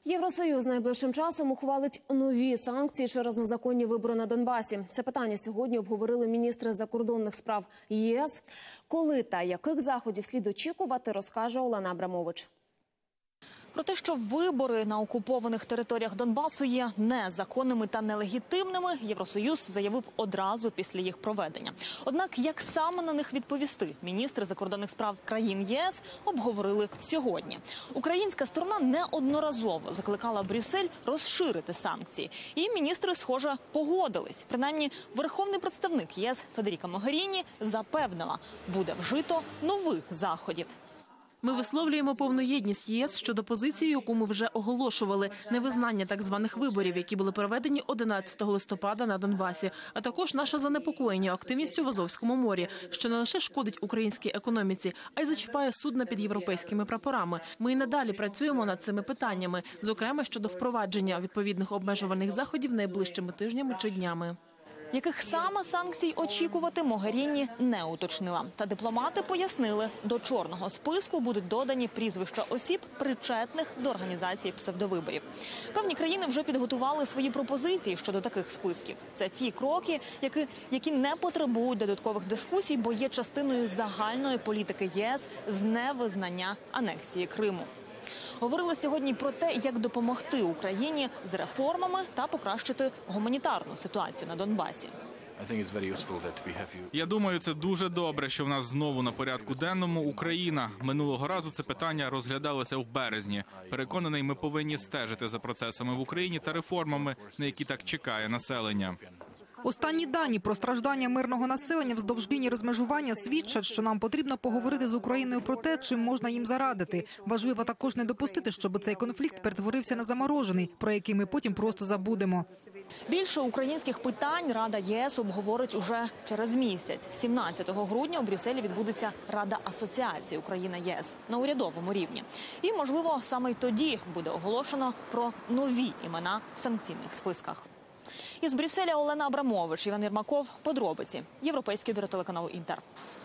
Євросоюз найближчим часом ухвалить нові санкції через незаконні вибори на Донбасі. Це питання сьогодні обговорили міністри закордонних справ ЄС. Коли та яких заходів слід очікувати, розкаже Олена Абрамович. Про те, що вибори на окупованих територіях Донбасу є незаконними та нелегітимними, Євросоюз заявив одразу після їх проведення. Однак, як саме на них відповісти, міністри закордонних справ країн ЄС обговорили сьогодні. Українська сторона неодноразово закликала Брюссель розширити санкції. І міністри, схоже, погодились. Принаймні, верховний представник ЄС Федеріка Могеріні запевнила, буде вжито нових заходів. Ми висловлюємо повну єдність ЄС щодо позиції, яку ми вже оголошували – невизнання так званих виборів, які були проведені 11 листопада на Донбасі, а також наше занепокоєння активністю в Азовському морі, що не лише шкодить українській економіці, а й зачіпає судна під європейськими прапорами. Ми й надалі працюємо над цими питаннями, зокрема щодо впровадження відповідних обмежувальних заходів найближчими тижнями чи днями. Яких саме санкцій очікувати, Могеріні не уточнила. Та дипломати пояснили, до чорного списку будуть додані прізвища осіб, причетних до організації псевдовиборів. Певні країни вже підготували свої пропозиції щодо таких списків. Це ті кроки, які не потребують додаткових дискусій, бо є частиною загальної політики ЄС з невизнання анексії Криму. Говорили сьогодні про те, як допомогти Україні з реформами та покращити гуманітарну ситуацію на Донбасі. Я думаю, це дуже добре, що в нас знову на порядку денному Україна. Минулого разу це питання розглядалося в березні. Переконаний, ми повинні стежити за процесами в Україні та реформами, на які так чекає населення. Останні дані про страждання мирного населення вздовж лінії розмежування свідчать, що нам потрібно поговорити з Україною про те, чим можна їм зарадити. Важливо також не допустити, щоб цей конфлікт перетворився на заморожений, про який ми потім просто забудемо. Більше українських питань Рада ЄС обговорить уже через місяць. 17 грудня у Брюсселі відбудеться Рада асоціації Україна-ЄС на урядовому рівні. І, можливо, саме й тоді буде оголошено про нові імена в санкційних списках. Із Брюсселя Олена Абрамович, Іван Єрмаков. Подробиці. Європейське бюро телеканалу «Інтер».